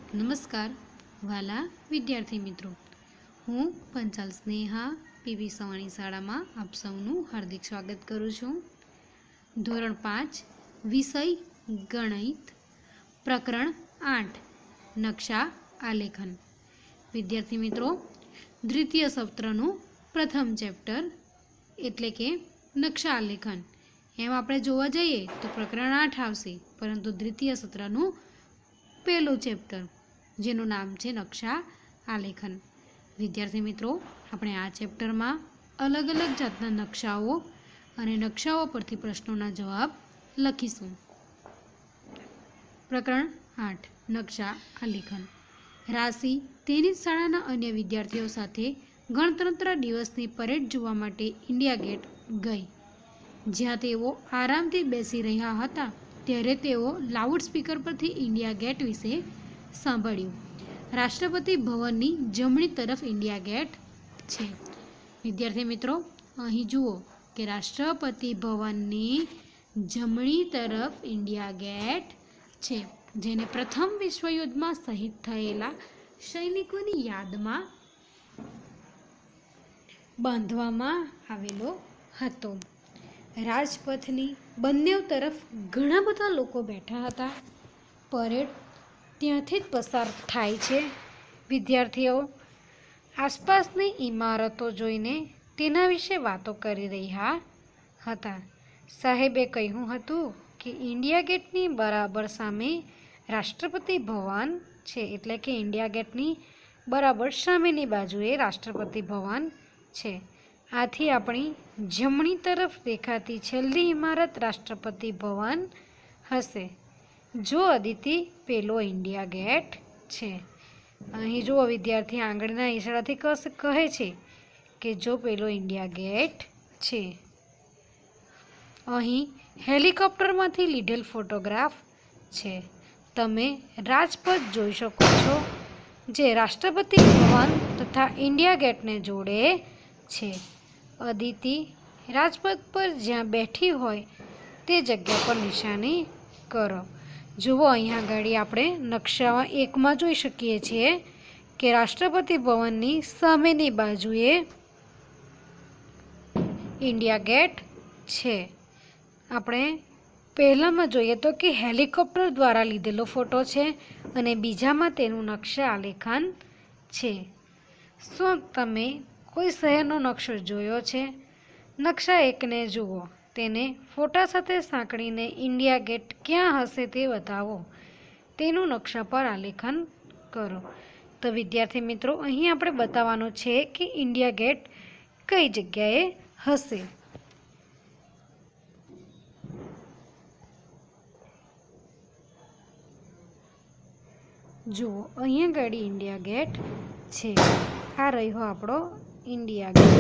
નમસ્કાર વાલા વિદ્યાર્થી મિત્રો, હું પંચાલ સ્નેહા પીવી સવાણી શાળામાં આપ સૌનું હાર્દિક સ્વાગત કરું છું. ધોરણ 5 વિષય ગણિત, પ્રકરણ 8 નકશા આલેખન. વિદ્યાર્થી મિત્રો, દ્વિતીય સત્રનું પ્રથમ ચેપ્ટર એટલે કે નકશા આલેખન એમ આપણે જોવા જઈએ તો પ્રકરણ 8 આવશે, પરંતુ દ્વિતીય સત્રનું પહેલું ચેપ્ટર જેનું નામ છે નકશા આલેખન. વિદ્યાર્થી મિત્રો, આપણે આ ચેપ્ટરમાં અલગ અલગ જાતના નકશાઓ અને નકશાઓ પરથી પ્રશ્નોના જવાબ લખીશું. પ્રકરણ 8 નકશા આલેખન. રાશિ તેની શાળાના અન્ય વિદ્યાર્થીઓ સાથે ગણતંત્ર દિવસની પરેડ જોવા માટે ઇન્ડિયા ગેટ ગઈ. જ્યાં તેઓ આરામથી બેસી રહ્યા હતા ત્યારે તેઓ લાઉડસ્પીકર પરથી ઇન્ડિયા ગેટ વિશે સાંભળ્યું. રાષ્ટ્રપતિ ભવનની જમણી તરફ ઇન્ડિયા ગેટ છે. વિદ્યાર્થી મિત્રો, અહીં જુઓ કે રાષ્ટ્રપતિ ભવનની જમણી તરફ ઇન્ડિયા ગેટ છે, જેને પ્રથમ વિશ્વયુદ્ધમાં શહીદ થયેલા સૈનિકોની યાદમાં બાંધવામાં આવેલો હતો. રાજપથની બંને તરફ ઘણા બધા લોકો બેઠા હતા. પરેડ ત્યાંથી જ પસાર થાય છે. વિદ્યાર્થીઓ આસપાસની ઇમારતો જોઈને તેના વિશે વાતો કરી રહ્યા હતા. સાહેબે કહ્યું હતું કે ઇન્ડિયા ગેટની બરાબર સામે રાષ્ટ્રપતિ ભવન છે, એટલે કે ઇન્ડિયા ગેટની બરાબર સામેની બાજુએ રાષ્ટ્રપતિ ભવન છે. આથી આપણી જમણી તરફ દેખાતી છેલ્લી ઇમારત રાષ્ટ્રપતિ ભવન હશે. જો અદિતિ પેલો ઇન્ડિયા ગેટ છે. અહીં જુઓ વિદ્યાર્થી આંગળીના ઈશારાથી કહે છે કે જો પેલો ઇન્ડિયા ગેટ છે. અહીં હેલિકોપ્ટરમાંથી લીધેલ ફોટોગ્રાફ છે. તમે રાજપથ જોઈ શકો છો, જે રાષ્ટ્રપતિ ભવન તથા ઇન્ડિયા ગેટને જોડે છે. અદિતિ રાજપથ પર જ્યાં બેઠી હોય તે જગ્યા પર નિશાની કરો. જુઓ, અહીંયા આગળ આપણે નકશામાં 1માં જોઈ શકીએ છીએ કે રાષ્ટ્રપતિ ભવનની સામેની બાજુએ ઇન્ડિયા ગેટ છે. આપણે પહેલામાં જોઈએ તો કે હેલિકોપ્ટર દ્વારા લીધેલો ફોટો છે અને બીજામાં તેનું નકશા આલેખન છે. શું તમે કોઈ શહેરનો નકશો જોયો છે? નકશા 1ને જુઓ. તેને ફોટા સાથે સાંકળીને ઇન્ડિયા ગેટ ક્યાં હશે તે બતાવો. તેનું નકશા પર આલેખન કરો. તો વિદ્યાર્થી મિત્રો, અહીં આપણે બતાવવાનું છે કે ઇન્ડિયા ગેટ કઈ જગ્યાએ હશે. જુઓ, અહીંયા ગાડી ઇન્ડિયા ગેટ છે. આ રહ્યો આપણો ઇન્ડિયા ગેટ.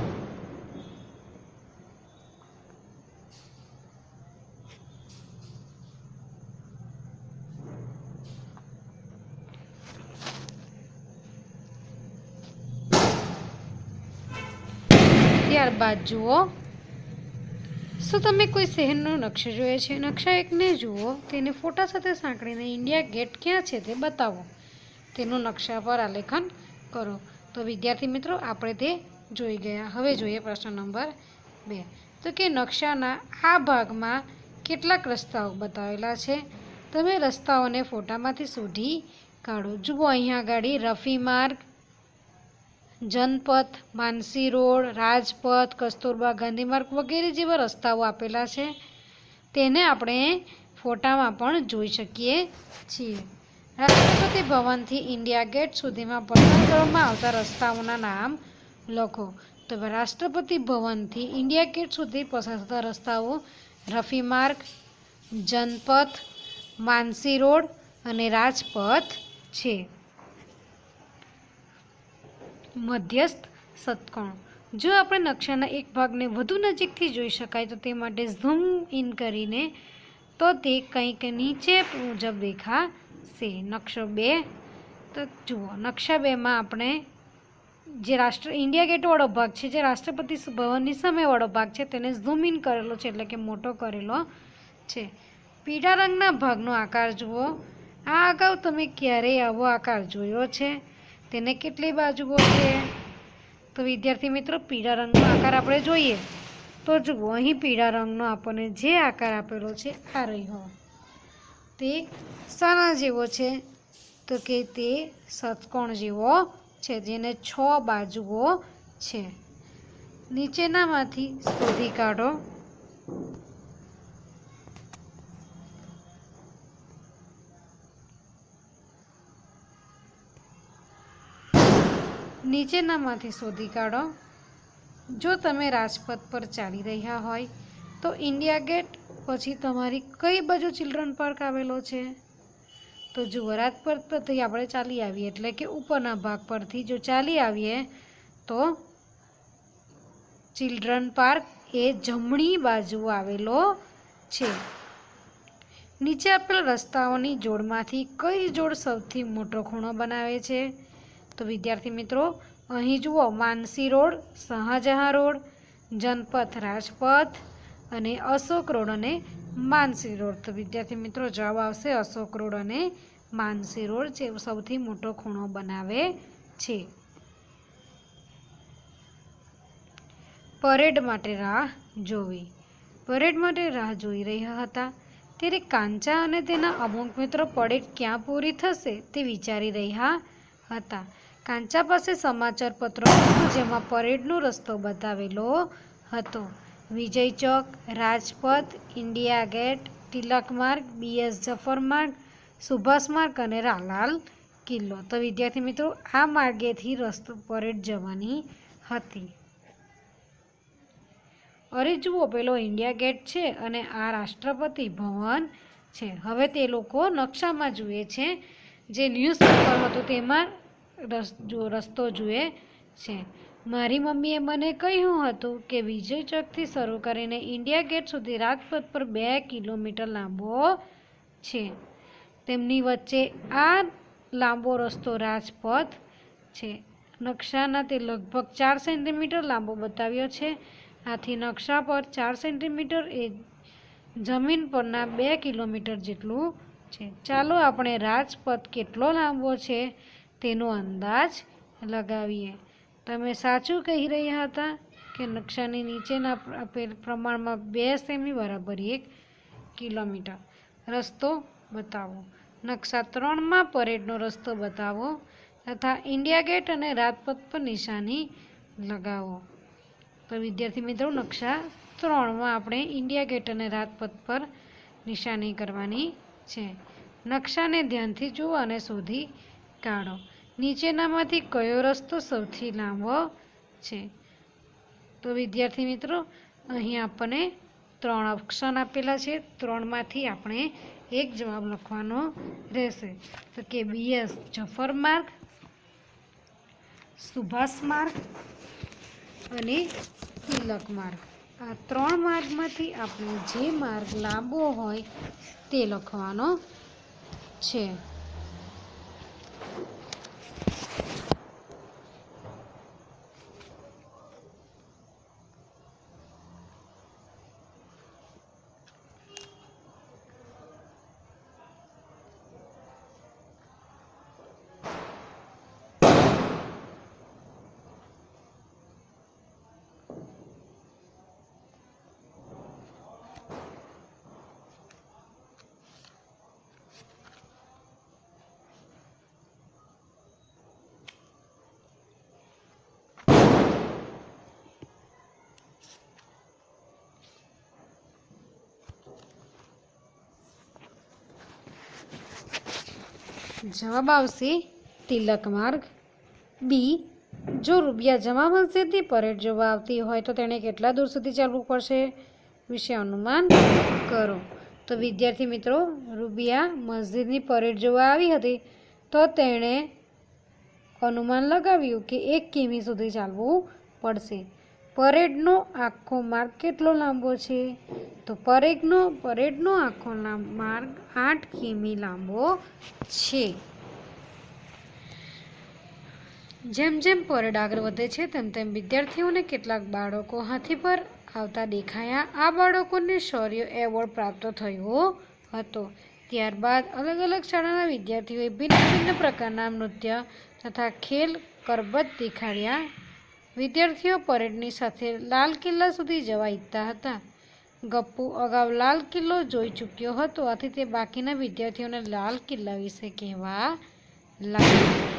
ત્યારબાદ જુઓ, શું તમે કોઈ શહેરનો નકશો જોયો છે? નકશા 1ને જુઓ. તેને ફોટા સાથે સાંકળીને ઇન્ડિયા ગેટ ક્યાં છે તે બતાવો. તેનું નકશા પર આલેખન કરો. તો વિદ્યાર્થી મિત્રો, આપણે તે જોઈ ગયા. હવે જોઈએ પ્રશ્ન નંબર 2. તો કે નકશાના આ ભાગમાં કેટલાક રસ્તાઓ બતાવેલા છે. તમે રસ્તાઓને ફોટામાંથી શોધી કાઢો. જુઓ, અહીંયા આગળ રફી માર્ગ, જનપથ, માનસી રોડ, રાજપથ, કસ્તુરબા ગાંધી માર્ગ વગેરે જેવા રસ્તાઓ આપેલા છે. તેને આપણે ફોટામાં પણ જોઈ શકીએ છીએ. રાષ્ટ્રપતિ ભવનથી ઇન્ડિયા ગેટ સુધીમાં પસંદ કરવામાં આવતા રસ્તાઓના નામ લખો. તો રાષ્ટ્રપતિ ભવનથી ઇન્ડિયા ગેટ સુધી પસાર થતા રસ્તાઓ રફી માર્ગ, જનપથ, માનસી રોડ અને રાજપથ છે. મધ્યસ્થ ષટકોણ. જો આપણે નકશાના એક ભાગને વધુ નજીકથી જોઈ શકાય તો તે માટે ઝૂમ ઇન કરીને તો તે કંઈક નીચે મુજબ દેખાશે. નકશો 2. તો જુઓ, નકશા 2માં આપણે જે ઇન્ડિયા ગેટ વાળો ભાગ છે, જે રાષ્ટ્રપતિ ભવનની સામે વાળો ભાગ છે, તેને ઝૂમ ઇન કરેલો છે, એટલે કે મોટો કરેલો છે. પીળા રંગના ભાગનો આકાર જુઓ. આ અગાઉ તમે ક્યારેય આવો આકાર જોયો છે? તેને કેટલી બાજુઓ છે? તો વિદ્યાર્થી મિત્રો, પીળા રંગનો આકાર આપણે જોઈએ તો જુઓ, અહીં પીળા રંગનો આપણને જે આકાર આપેલો છે આ રહ્યો. તે શાના જેવો છે? તો કે તે ષટકોણ જેવો છે, જેને 6 બાજુઓ છે. નીચેનામાંથી શોધી કાઢો જો તમે રાજપથ પર ચાલી રહ્યા હોય તો ઇન્ડિયા ગેટ પછી તમારી કઈ બાજુ ચિલ્ડ્રન પાર્ક આવેલો છે? તો જુઓ, રાજપથ પરથી આપણે ચાલી આવીએ એટલે કે ઉપરના ભાગ પરથી જો ચાલી આવીએ તો ચિલ્ડ્રન પાર્ક એ જમણી બાજુ આવેલો છે. નીચે આપેલ રસ્તાઓની જોડમાંથી કઈ જોડ સૌથી મોટો ખૂણો બનાવે છે? તો વિદ્યાર્થી મિત્રો, અહીં જુઓ, માનસી રોડ, શાહજહાં રોડ, જનપથ રાજપથ અને અશોક રોડ અને માનસી રોડ. તો વિદ્યાર્થી મિત્રો, જવાબ આવશે અશોક રોડ અને માનસી રોડ, જે સૌથી મોટો ખૂણો બનાવે છે. પરેડ માટે રાહ જોવી. પરેડ માટે રાહ જોઈ રહ્યા હતા ત્યારે કાંચા અને તેના અમુક મિત્રો પરેડ ક્યાં પૂરી થશે તે વિચારી રહ્યા હતા. કાંચા પાસે સમાચાર પત્રો હતું જેમાં પરેડનો રસ્તો બતાવેલો હતો. Vijay Chowk, Rajpath, India Gate, Tilak Marg, BS Zafar માર્ગ, સુભાષ માર્ગ અને લાલ કિલ્લો. તો વિદ્યાર્થી મિત્રો, આ માર્ગેથી રસ્તો પરેડ જવાની હતી. અરે જુઓ, પેલો ઇન્ડિયા ગેટ છે અને આ રાષ્ટ્રપતિ ભવન છે. હવે તે લોકો નકશામાં જુએ છે, જે ન્યૂઝપેપર હતું તેમાં રસ્તો જુએ છે. મારી મમ્મીએ મને કહ્યું હતું કે વિજય ચોકથી શરૂ કરીને ઇન્ડિયા ગેટ સુધી રાજપથ પર 2 કિલોમીટર લાંબો છે. તેમની વચ્ચે આ લાંબો રસ્તો રાજપથ છે. નકશાના તે લગભગ 4 સેન્ટીમીટર લાંબો બતાવ્યો છે. આથી નકશા પર 4 સેન્ટીમીટર એ જમીન પરના 2 કિલોમીટર જેટલું છે. ચાલો આપણે રાજપથ કેટલો લાંબો છે તેનો અંદાજ લગાવીએ. તમે સાચું કહી રહ્યા હતા કે નકશાની નીચેના આપેલ પ્રમાણમાં 2 સેમી બરાબર 1 કિલોમીટર. રસ્તો બતાવો. નકશા 3માં પરેડનો રસ્તો બતાવો તથા ઇન્ડિયા ગેટ અને રાજપથ પર નિશાની લગાવો. તો વિદ્યાર્થી મિત્રો, નકશા 3માં આપણે ઇન્ડિયા ગેટ અને રાજપથ પર નિશાની કરવાની છે. નકશાને ધ્યાનથી જુઓ અને શોધી કાઢો. નીચેનામાંથી કયો રસ્તો સૌથી લાંબો છે? તો વિદ્યાર્થી મિત્રો, અહીં આપણને 3 ઓપ્શન આપેલા છે. 3માંથી આપણે એક જવાબ લખવાનો રહેશે. તો કે BS જફર માર્ગ, સુભાષ માર્ગ અને તિલક માર્ગ. આ 3 માર્ગમાંથી આપણે જે માર્ગ લાંબો હોય તે લખવાનો છે. જવાબ આવશે તિલક માર્ગ. બી, જો રૂબિયા જમા મસ્જિદની પરેડ જોવા આવતી હોય તો તેણે કેટલા દૂર સુધી ચાલવું પડશે વિશે અનુમાન કરો. તો વિદ્યાર્થી મિત્રો, રૂબિયા મસ્જિદની પરેડ જોવા આવી હતી તો તેણે અનુમાન લગાવ્યું કે 1 કિમી સુધી ચાલવું પડશે. પરેડનો આખો માર્ગ કેટલો લાંબો છે? તો પરેડનો આખો માર્ગ 8 કિમી લાંબો છે. જેમ જેમ પરેડ આગળ વધે છે તેમ તેમ વિદ્યાર્થીઓને કેટલાક બાળકો હાથી પર આવતા દેખાયા. આ બાળકોને શૌર્ય એવોર્ડ પ્રાપ્ત થયો હતો. ત્યારબાદ અલગ અલગ શાળાના વિદ્યાર્થીઓએ ભિન્ન ભિન્ન પ્રકારના નૃત્ય તથા ખેલ કરબત દેખાડ્યા. વિદ્યાર્થીઓ પરેડની સાથે લાલ કિલ્લા સુધી જવા ઈચ્છતા હતા. ગપ્પુ અગાઉ લાલ કિલ્લો જોઈ ચૂક્યો હતો, આથી તે બાકીના વિદ્યાર્થીઓને લાલ કિલ્લા વિશે કહેવા લાગ્યો.